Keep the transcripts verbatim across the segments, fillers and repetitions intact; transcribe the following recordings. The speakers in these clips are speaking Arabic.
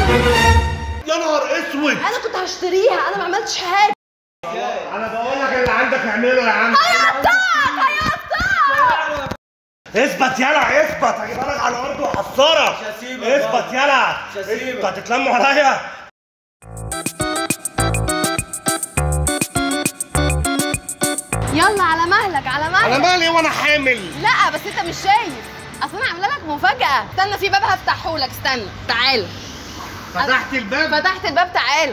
يا نهار اسود، انا كنت هشتريها، انا ما عملتش حاجه. انا بقول لك اللي عندك اعمله يا عم. هيقطعك هيقطعك. اثبت يلا اثبت، هجيبها لك على الارض وحصرك. مش هسيبك اثبت يلا، مش هسيبك. انتوا هتتلموا عليا. يلا على مهلك على مهلك. انا مالي وانا حامل؟ لا بس انت مش شايف، اصل انا عامله لك مفاجاه. استنى في باب هفتحه لك، استنى تعالى. فتحت الباب؟ فتحت الباب تعالى.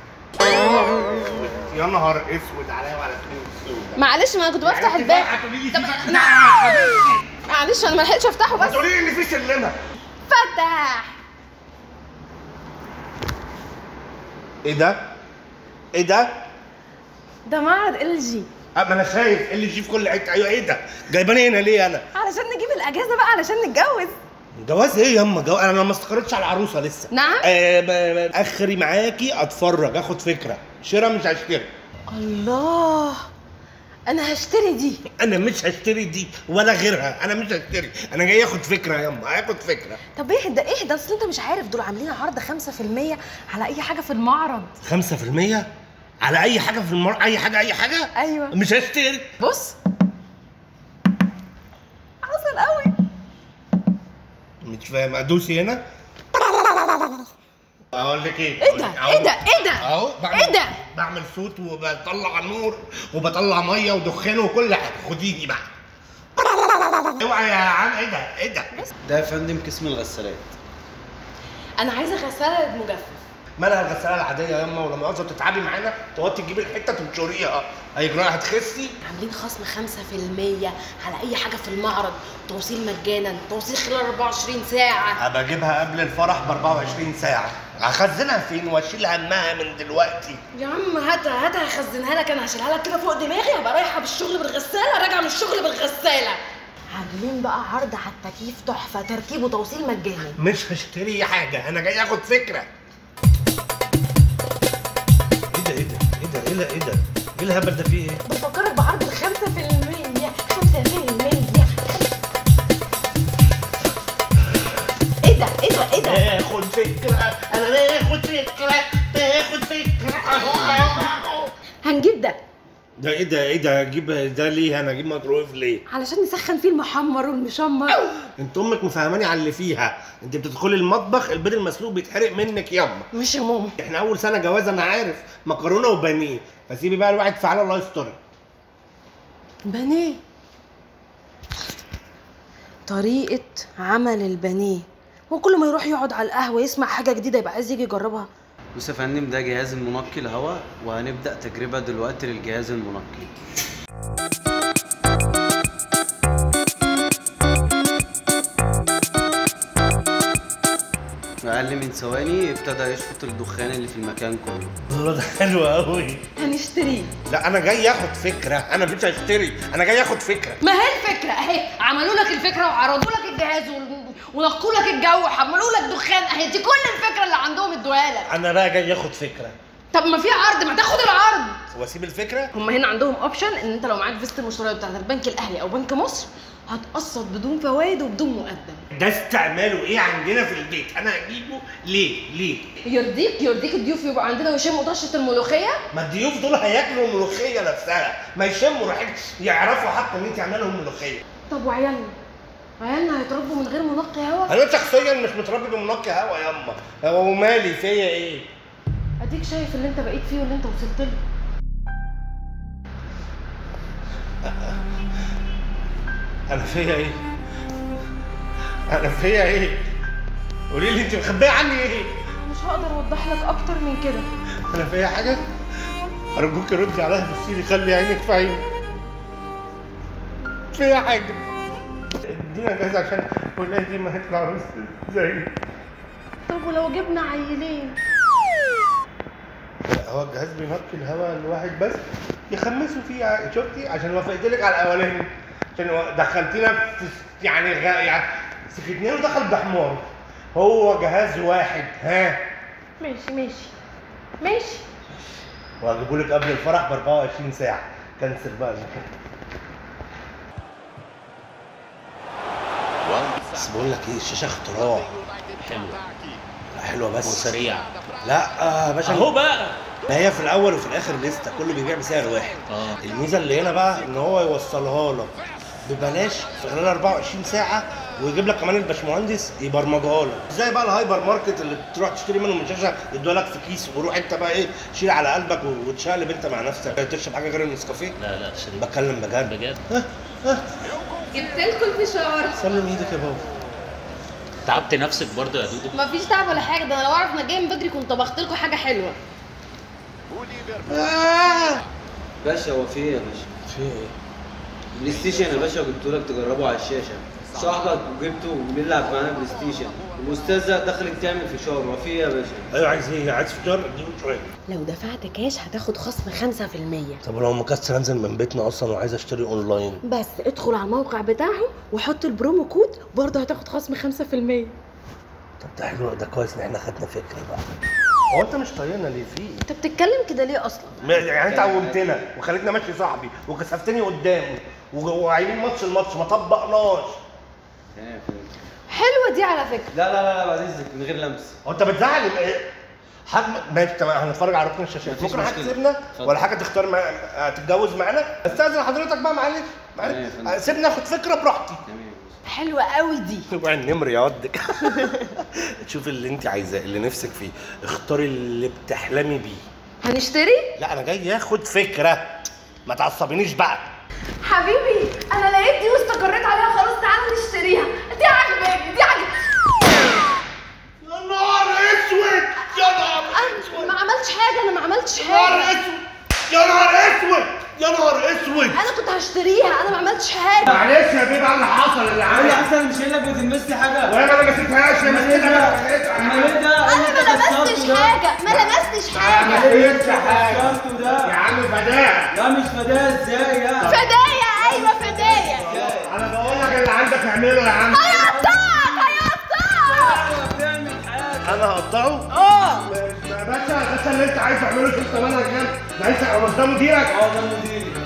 يا نهار اسود عليا وعلى فلوس. معلش ما انا كنت بفتح الباب. طب لا معلش انا ما لحقتش افتحه بس. تقولي لي ان في سلمه. فتح. ايه ده؟ ايه ده؟ ده معرض ال جي. ما انا شايف ال جي في كل حته. ايوه ايه ده؟ جايباني هنا ليه انا؟ علشان نجيب الاجازه بقى، علشان نتجوز. جواز ايه ياما؟ جو... انا ما استقرتش على العروسه لسه. نعم؟ آه ب... ب... اخري معاكي اتفرج، اخد فكره. شراء مش هشتري. الله، انا هشتري دي. انا مش هشتري دي ولا غيرها، انا مش هشتري، انا جاي اخد فكره ياما، هاخد فكره. طب اهدى اهدى، اصل انت مش عارف دول عاملين عرض خمسة في المية على اي حاجه في المعرض. خمسة في المية على اي حاجه في المر... اي حاجه اي حاجه؟ ايوه مش هشتري. بص عسل قوي. مش فاهم، ادوسي هنا. اقول لك ايه؟ ايه ده ايه ده ايه ده اهو بعمل ايه ده؟ بعمل صوت وبطلع نور وبطلع ميه ودخان وكل حاجه. خديني بقى. اوعى يا عم. ايه ده ايه ده؟ ده يا فندم قسم الغسالات. انا عايزه غساله مجفف. مالها الغساله العاديه ياما؟ ولا مؤاخذه تتعبي معانا تقعدي تجيبي الحته تنشريها، هيجرى هتخسي. عاملين خصم خمسة في المية على اي حاجه في المعرض، توصيل مجانا، توصيل خلال أربعة وعشرين ساعه. هبقى اجيبها قبل الفرح ب أربعة وعشرين ساعه. هخزنها فين واشيل همها من دلوقتي؟ يا عم هاتها هاتها هخزنها لك، انا هشيلها لك كده فوق دماغي، هبقى رايحه بالشغل بالغساله راجعه من الشغل بالغساله. عاملين بقى عرض على التكييف تحفه، تركيب وتوصيل مجاني. مش هشتري حاجه، انا جاي اخد فكره. ايه ده ايه ده ايه ده ايه ده ايه ده ايه الهبل ده؟ فيه ايه؟ بفكرك بعرض ال خمسة في المية خمسة في المية. ايه ده ايه ده ايه ده؟ باخد فكره، انا باخد فكره باخد فكره. هنجيب ده. ده ايه ده ايه ده؟ اجيب ده ليه؟ انا اجيب ميكرويف ليه؟ علشان نسخن فيه المحمر والمشمر. انت امك مفهماني على اللي فيها. انت بتدخلي المطبخ البيض المسلوق بيتحرق منك ياما. مش يا ماما، احنا اول سنه جواز انا عارف، مكرونه وبانيه، فسيبي بقى الواحد فعال الله يستر. بانيه. طريقة عمل البانيه، هو كل ما يروح يقعد على القهوة يسمع حاجة جديدة يبقى عايز يجي يجربها. بص يا فندم، ده جهاز المنقي الهواء، وهنبدأ تجربة دلوقتي للجهاز المنقي. في أقل من ثواني ابتدى يشفط الدخان اللي في المكان كله. الله ده حلو قوي. هنشتريه. لا انا جاي اخد فكره، انا مش هشتري، انا جاي اخد فكره. ما هي الفكرة اهي، عملوا لك الفكرة وعرضوا لك الجهاز ونقوا لك الجو وحملوا لك دخان، اهي دي كل الفكرة اللي عندهم ادوها لك. انا بقى جاي اخد فكره. طب ما في عرض، ما تاخد العرض واسيب الفكره؟ هم هنا عندهم اوبشن ان انت لو معاك فيزة المشتريات بتاعت البنك الاهلي او بنك مصر هتقسط بدون فوائد وبدون مقدم. ده استعماله ايه عندنا في البيت؟ انا اجيبه ليه؟ ليه؟ يرضيك يرضيك الضيوف يبقى عندنا ويشموا طشه الملوخيه؟ ما الضيوف دول هياكلوا الملوخيه نفسها، ما يشموا ريحتها، يعرفوا حتى ان انت عامله لهم ملوخيه. طب وعيالنا؟ عيالنا هيتربوا من غير منقي هوا؟ انا شخصيا مش متربي بمنقي هوا ياما، هو مالي فيا ايه؟ اديك شايف اللي انت بقيت فيه واللي انت وصلت له. انا فيا ايه؟ انا فيا ايه؟ قولي لي انت مخبيه عني ايه؟ مش هقدر اوضح لك اكتر من كده. انا فيا حاجه؟ ارجوك ردي عليا، بصي لي، خلي عينك في عيني. فيا حاجه؟ ادينا جاهز عشان ولادي ما يطلعوش زي. طب ولو جبنا عيلين؟ هو الجهاز بينقي الهواء الواحد بس يخمسوا فيه. شفتي؟ عشان وافقت لك على الاولاني، عشان دخلتينا في يعني غ... يعني سكتنين ودخل بحمار. هو جهاز واحد. ها ماشي ماشي ماشي. وهجيبه لك قبل الفرح ب أربعة وعشرين ساعه. كنسل بقى. بس بقول لك ايه، الشاشه اختراع حلوه. حلوه بس وسريع. لا آه باشا اهو بقى. ما هي في الاول وفي الاخر لسته كله بيبيع بسعر واحد. اه الميزه اللي هنا بقى ان هو يوصلها لك ببلاش في خلال أربعة وعشرين ساعه، ويجيب لك كمان الباشمهندس يبرمجها لك. زي بقى الهايبر ماركت اللي بتروح تشتري منه من شاشه يدوها لك في كيس، وروح انت بقى ايه شيل على قلبك وتشقلب انت مع نفسك. تشرب حاجه غير النسكافيه؟ لا لا شريف بتكلم بجد بجد. ها ها جبت لكم الفشار. سلم ايدك يا بابا. تعبت نفسك برضه يا دودو؟ مفيش تعب ولا حاجه، ده انا لو اعرف انك جاي من بدري كنت طبخت لكم حاجه حلوه. آه. باشا هو في ايه يا باشا؟ في ايه؟ بلاي ستيشن يا باشا، جبته لك تجربه على الشاشه. صاحبك وجبته وبنلعب معانا بلاي ستيشن. الاستاذه دخلت تعمل فشار، ما في ايه يا باشا؟ ايوه عايز ايه؟ عايز فطار؟ اديله شويه. لو دفعت كاش هتاخد خصم خمسة في المية. طب لو مكسر انزل من بيتنا اصلا وعايز اشتري اونلاين؟ بس ادخل على الموقع بتاعهم وحط البرومو كود برضه هتاخد خصم خمسة في المية. طب ده حلو، ده كويس ان احنا خدنا فكره بقى. هو انت مش طايقنا ليه في؟ انت بتتكلم كده ليه اصلا؟ يعني انت قومتنا وخليتنا ماشي صاحبي وكسفتني قدامه وعايلين ماتش الماتش ما طبقناش. حلوه دي على فكره. لا لا لا بعد اذنك من غير لمس. هو انت بتزعل ايه؟ حاجه ماشي تمام، هنتفرج على ركن الشاشات. مفيش بكره مشكلة. هتسيبنا اتفضل. ولا حاجه تختار مع... تتجوز معانا؟ استاذن حضرتك بقى معلش تمام يا معلش فندم. سيبني اخد فكره براحتي. تمام. حلوه قوي دي. اوعي النمر يا ودك. تشوفي اللي انت عايزاه اللي نفسك فيه، اختاري اللي بتحلمي بيه. هنشتري؟ لا انا جاي اخد فكره، ما تعصبينيش بقى. حبيبي انا لقيت دي واستقريت عليها خلاص، تعالى نشتريها. دي عجباني دي عجباني. يا نهار اسود يا نهار اسود. ما عملتش حاجه، انا ما عملتش يا نهار حاجه. اسود يا نهار اسود يا نهار اسود. انا كنت هشتريها، انا ما عملتش حاجه. معلش يا بيه اللي حصل اللي انا عمل احسن مش انك بتلمسني حاجه. وانا ما لمستهاش يا مسكينه. امال ايه ده؟ انا ما لمستش حاجه، ما لمستش حاجه. ما لمستش حاجه كسرته ده. يا عم فداء. لا مش فداء ازاي يا؟ فدايا ايوه فدايا. انا بقول لك اللي عندك اعمله يا عم. هيقطعك هيقطعك. بتعمل حاجه. انا هقطعه؟ اه يا باشا باشا اللي انت عايز تعمله شفت انا كام؟ ده انت هو ده مديرك؟ اه ده مديري.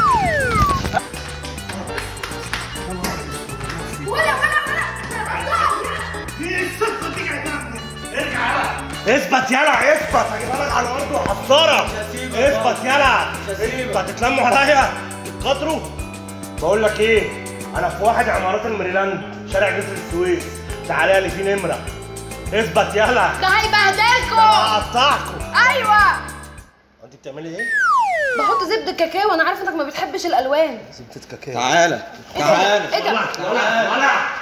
ولا ولا ولا دي الصفقه دي ارجع يلا اثبت يلا اثبت، هجيبها لك على الارض وحصرك. اثبت يلا. انتوا هتتلموا عليا تتقاطروا؟ بقول لك ايه، انا في واحد عمارات الميريلاند شارع جسر السويس، تعالى لي في نمره. اثبت يلا. ده هيبهدلكوا. هقطعكم. ايوه انت بتعملي ايه؟ بحط زبده كاكاو، انا عارفه انك ما بتحبش الالوان. زبده كاكاو. تعالى تعالى. ايه ده؟ ولا ولا